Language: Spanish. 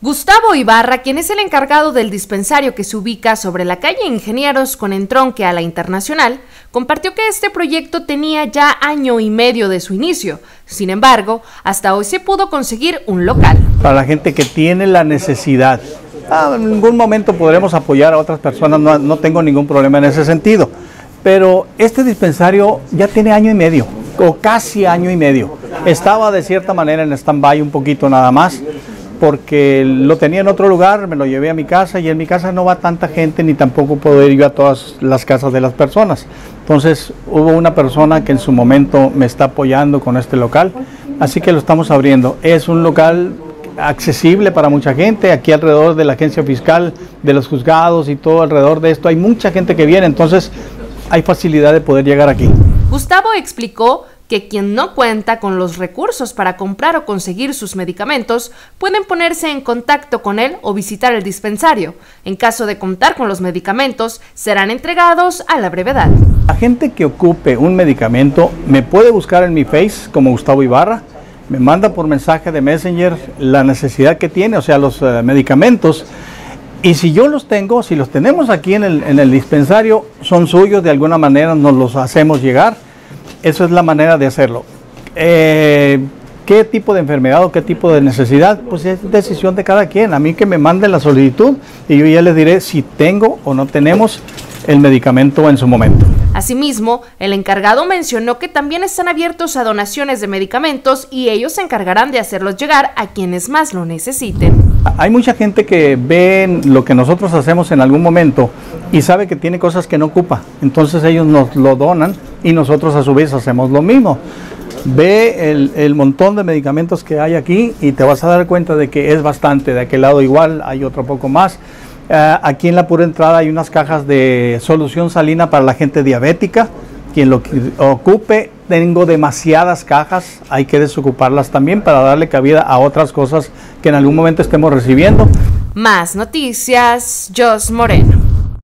Gustavo Ibarra, quien es el encargado del dispensario que se ubica sobre la calle Ingenieros con entronque a la Internacional, compartió que este proyecto tenía ya año y medio de su inicio. Sin embargo, hasta hoy se pudo conseguir un local. Para la gente que tiene la necesidad, en algún momento podremos apoyar a otras personas, no tengo ningún problema en ese sentido. Pero este dispensario ya tiene año y medio, o casi año y medio. Estaba de cierta manera en stand-by un poquito nada más, porque lo tenía en otro lugar, me lo llevé a mi casa y en mi casa no va tanta gente ni tampoco puedo ir yo a todas las casas de las personas. Entonces hubo una persona que en su momento me está apoyando con este local, así que lo estamos abriendo. Es un local accesible para mucha gente, aquí alrededor de la agencia fiscal, de los juzgados y todo alrededor de esto hay mucha gente que viene, entonces hay facilidad de poder llegar aquí. Gustavo explicó que quien no cuenta con los recursos para comprar o conseguir sus medicamentos pueden ponerse en contacto con él o visitar el dispensario. En caso de contar con los medicamentos, serán entregados a la brevedad. La gente que ocupe un medicamento me puede buscar en mi Face como Gustavo Ibarra, me manda por mensaje de Messenger la necesidad que tiene, o sea, los medicamentos. Y si yo los tengo, si los tenemos aquí en el dispensario, son suyos, de alguna manera nos los hacemos llegar. Eso es la manera de hacerlo. ¿Qué tipo de enfermedad o qué tipo de necesidad? Pues es decisión de cada quien. A mí que me mande la solicitud y yo ya les diré si tengo o no tenemos el medicamento en su momento. Asimismo, el encargado mencionó que también están abiertos a donaciones de medicamentos y ellos se encargarán de hacerlos llegar a quienes más lo necesiten. Hay mucha gente que ve lo que nosotros hacemos en algún momento y sabe que tiene cosas que no ocupa, entonces ellos nos lo donan y nosotros a su vez hacemos lo mismo. Ve el montón de medicamentos que hay aquí y te vas a dar cuenta de que es bastante. De aquel lado igual hay otro poco más. Aquí en la pura entrada hay unas cajas de solución salina para la gente diabética. Quien lo ocupe, tengo demasiadas cajas, hay que desocuparlas también para darle cabida a otras cosas que en algún momento estemos recibiendo. Más noticias, Jos Moreno.